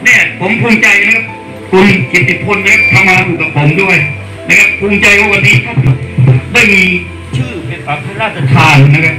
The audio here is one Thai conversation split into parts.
เนี่ยผมภูมิใจนะครับคุณกิตติพลนะครับทำงานอยู่กับผมด้วยนะครับภูมิใจว่าวันนี้ครับได้มีชื่อเป็นพระราชทานนะครับ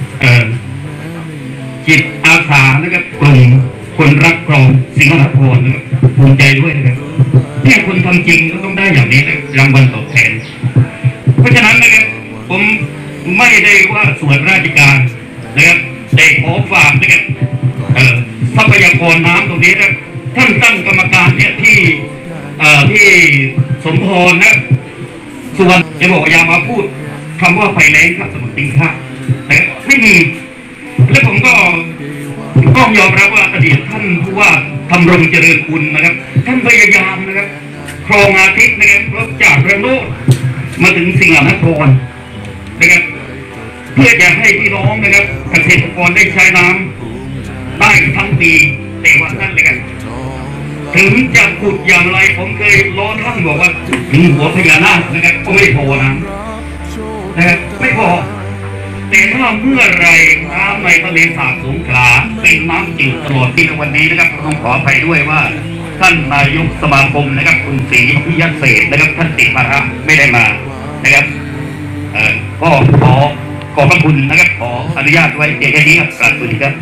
จิตอาสานะครับกลุ่มคนรักคลองสิงห์นครนะครับภูมิใจด้วยนะครับเนี่ยคนทำจริงก็ต้องได้อย่างนี้นะรางวัลตอบแทนเพราะฉะนั้นนะครับผมไม่ได้ว่าส่วนราชการนะครับแต่ขอฝากนะครับทรัพยากรน้ำตรงนี้นะท่านตั้งกรรมการเนี่ยที่สมพรนะสุวรรณจะบอกอย่ามาพูดคำว่าไฟแรงครับสมุนติงค่านะครับไม่มีและผมก็ต้องยอมรับว่าอดีตท่านผู้ว่าทำรงเจริญคุณนะครับท่านพยายามนะครับครองอาทิตย์นะครับรถจากระโนดมาถึงสิงห์นครนะครับเพื่อจะให้พี่น้องนะครับเกษตรกรได้ใช้น้ำได้ทั้งปีแต่ว่าท่านเลยกันถึงจะขุดอย่างไรผมเคยล้อท่านบอกว่าถึงหัวพญานาคนะครับก็ไม่พอนะครับไม่พอแต่ถ้าเมื่อไรน้ำในทะเลสาบสงขลาเป็นน้ำจืดตลอดปีในวันนี้นะครับต้องขออภัยด้วยว่าท่านนายกสมาคมนะครับคุณศรีพิยเศษนะครับท่านติดภาระไม่ได้มานะครับก็ขอบพระคุณนะครับขออนุญาตไว้แค่นี้ครับกราบสวัสดีครับ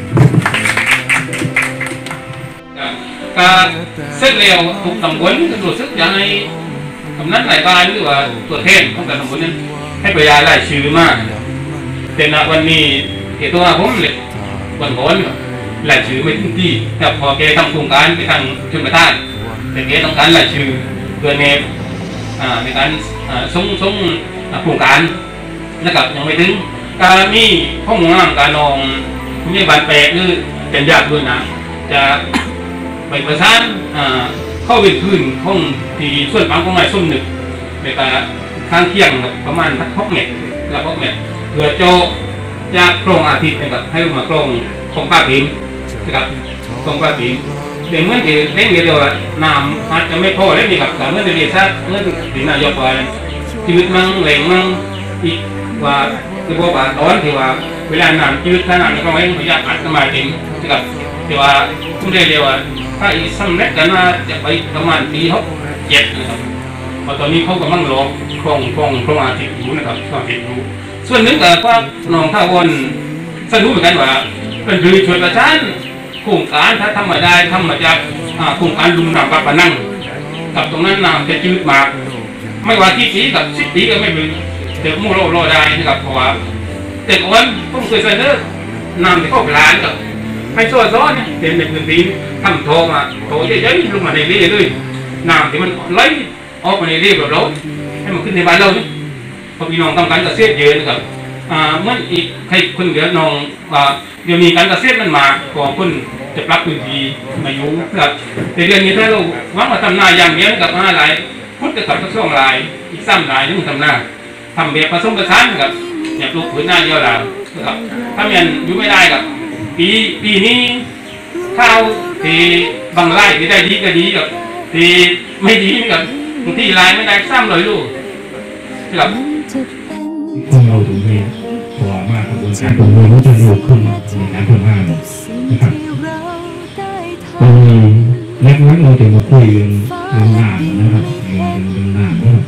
การเส้นเร็วถูกตำบลก็รู้สึกอย่างในกำนันหลายบ้านหรือว่าตัวแทนของการตำบลนั้นให้ประยายรายชื่อมากแต่ณวันนี้เหตุว่าผมเลยวันก่อนรายชื่อไม่ถึงที่แต่พอแกทำโครงการไปทางชนประทานแต่แกต้องการรายชื่อเพื่อในการส่งโครงการนะครับยังไม่ถึงการมีข้อมูลการนองมีบัตรแปลกหรือเป็นญาติด้วยนะจะไปประสานเข้าเป็นพื้นห้องที่ส่วนบางของไม้ส้มหนึ่งในการข้างเที่ยงประมาณ6 เมตรและ6 เมตรเพื่อโจจะโครงอาทิตย์นะครับให้มาโครงป้าพิมพ์นะครับโครงป้าพิมพ์แต่เมื่อที่เล่นเดียวน้ำอาจจะไม่พอเล่นนี่ครับแต่เมื่อเรียนซะเมื่อถึงนายกว่าชีวิตมั่งแหล่งมั่งอีกว่าคือบอกว่าตอนที่ว่าเวลาน้ำชีวิตขนาดนี้ก็ไม่พยายามอัดมาเต็มนะครับแต่ว่าคุณได้เรียกว่าถ้าอีสำเร็จกันว่าจะไปประมาณปี67นะครับพอตอนนี้เขากำลังรอโครงอาทิตย์อยู่นะครับโครงอาทิตย์อยู่ส่วนหนึ่งแต่ว่าน้องท่าวนสนุกเหมือนกันว่าเป็นคือชวนประชาชนโครงการถ้าทำมาได้ทำมาจากโครงการลุมน้ำปลาปนั่งกับตรงนั้นน้ำจะจืดมากไม่ว่าที่ปีกับ10 ปีก็ไม่เป็นเดี๋ยวมู่รอได้นะครับเพราะว่าแต่ก่อนผมเคยเสนอน้ำที่เข้าไปร้านกับให้ซ้อนเนี่ยเต็มในพื้นที่ทำโถมาโถเยอะๆลงมาในเรือเลยน้ำที่มันไหลออกมาในเรือแบบเราให้มันขึ้นในบ้านเราเนี่ยพอพี่น้องทำการเกษตรเยอะนะครับเมื่ออีกใครคนเดียวน้องเดี๋ยวนี้การเกษตรมันมาก่อคนจะปรับพื้นที่มาอยู่นะครับแต่เรื่องนี้ถ้าเราหวังว่าทำนาอย่างเดียวกับ5 ลายพุทธกับช่วงลายอีก3 ลายนี่มันทำนาทำแบบผสมผสานกับอย่าปลูกผืนหน้าเดียวเรานะครับถ้ามันอยู่ไม่ได้กับปีนี้ข้าวที่บางไร่ที่ได้ดีก็ดีกับที่ไม่ดีกับบางที่ลายไม่ได้ซ้ำเลยลูกครับพวกเราถึงนี้พอมากกระบวนการตรงนี้จะเร็วขึ้นในการทำงานนะครับตรงนี้แรกๆเราจะมาคุยเรื่องหน้านะครับเรื่องหน้านะครับ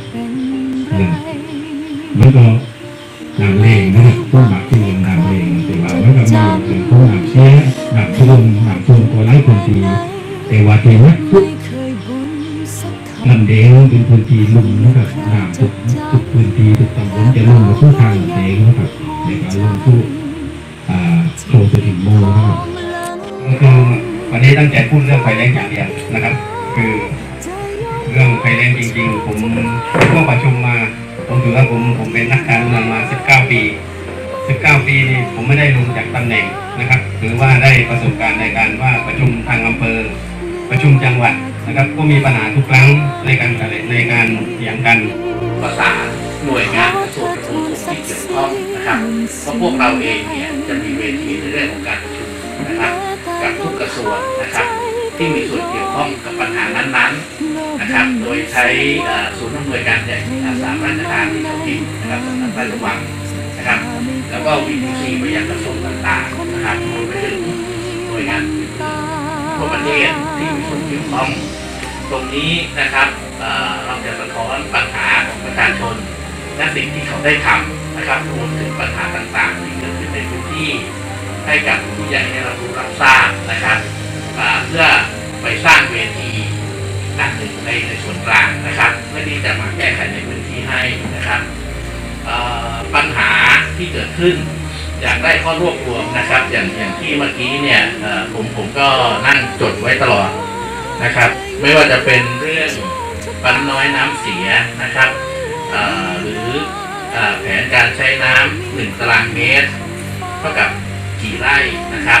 แล้วก็นำเลงนะครับพวกหมักที่นนำเลงแต่ว่าแล้วก็มีเป็นพวกหนักเชี่ยหนักทุ่มตัวไร้คนทีแต่ว่าทีนี้ลำเดงเป็นพื้นที่ลุ่มนะครับน้ำทุกพื้นที่ทุกตำบลจะลุ่มมาทุกทางเองนะครับในการลงทุกโครงสถิตโมนะครับคือวันนี้ตั้งใจพูดเรื่องไฟแรงอย่างเดียวนะครับคือเรื่องไฟแรงจริงๆผมก็ประชุมมาผมถือว่าผมเป็นนักการเมืองมา19 ปีนี่ผมไม่ได้ลงจากตำแหน่งนะครับหรือว่าได้ประสบการณ์ในการว่าประชุมทางอำเภอประชุมจังหวัดนะครับก็มีปัญหาทุกครั้งในการเถียงกันประสานหน่วยงานกระทรวงที่เกี่ยวข้องนะครับเพราะพวกเราเองเนี่ยจะมีเวทีในเรื่องของการประชุมนะครับกับทุกกระทรวงนะครับที่มีส่วนเกี่ยวข้องกับปัญหานั้นๆนะครับโดยใช้ศูนย์อำนวยการใหญ่อาสาราชการที่เขาทิ้งนะครับสำนักพระราชวังนะครับแล้วก็ VTC ไปยังกระทรวงต่างๆนะครับรวมไปถึงหน่วยงานอื่นๆทั่วประเทศที่มีส่วนเกี่ยวข้องตรงนี้นะครับเราจะสะท้อนปัญหาของประชาชนและสิ่งที่เขาได้ทำนะครับรวมถึงปัญหาต่างๆที่เกิดขึ้นในพื้นที่ให้กับผู้ใหญ่ได้รับทราบนะครับเพื่อไปสร้างเวทีอันหนึ่งในส่วนกลางนะครับเพื่อที่จะมาแก้ไขในพื้นที่ให้นะครับปัญหาที่เกิดขึ้นอยากได้ข้อรวบรวมนะครับอย่างที่เมื่อกี้เนี่ยผมก็นั่งจดไว้ตลอดนะครับไม่ว่าจะเป็นเรื่องปั๊มน้อยน้ำเสียนะครับหรือแผนการใช้น้ำ1 ตารางเมตรเท่ากับกี่ไร่นะครับ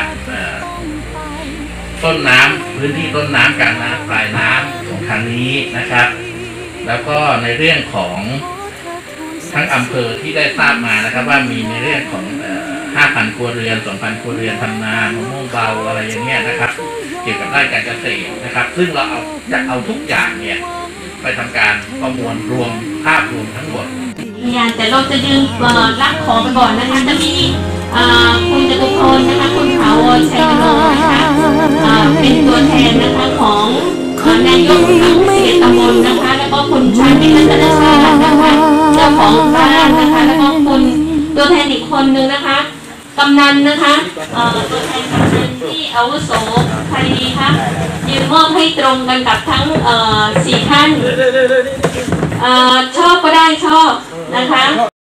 ต้นน้ำพื้นที่ต้นน้ำกลางน้ำปลายน้ำของทางนี้นะครับแล้วก็ในเรื่องของทั้งอำเภอที่ได้ทราบมานะครับว่ามีในเรื่องของ5,000 ครัวเรือน 2,000 ครัวเรือนทำนามะม่วงเบาอะไรอย่างเงี้ยนะครับเกี่ยวกับด้านการเกษตรนะครับซึ่งเราจะเอาทุกอย่างเนี่ยไปทำการประมวลรวมภาพรวมทั้งหมดแต่เราจะยืนรับขอไปก่อนนะคะจะมีคุณจตุพลนะคะคุณถาวรชัยมโนนะคะเป็นตัวแทนนะคะของนายก11 ตำบลนะคะแล้วก็คุณชาญวิทย์รัตนชาตินะคะเจ้าของบ้านนะคะแล้วก็คุณตัวแทนอีกคนนึงนะคะกำนันนะคะตัวแทนกำนันที่อาวุโสใครดีคะยืนมอบให้ตรงกันกับทั้ง4 ท่านชอบก็ได้ชอบนะคะ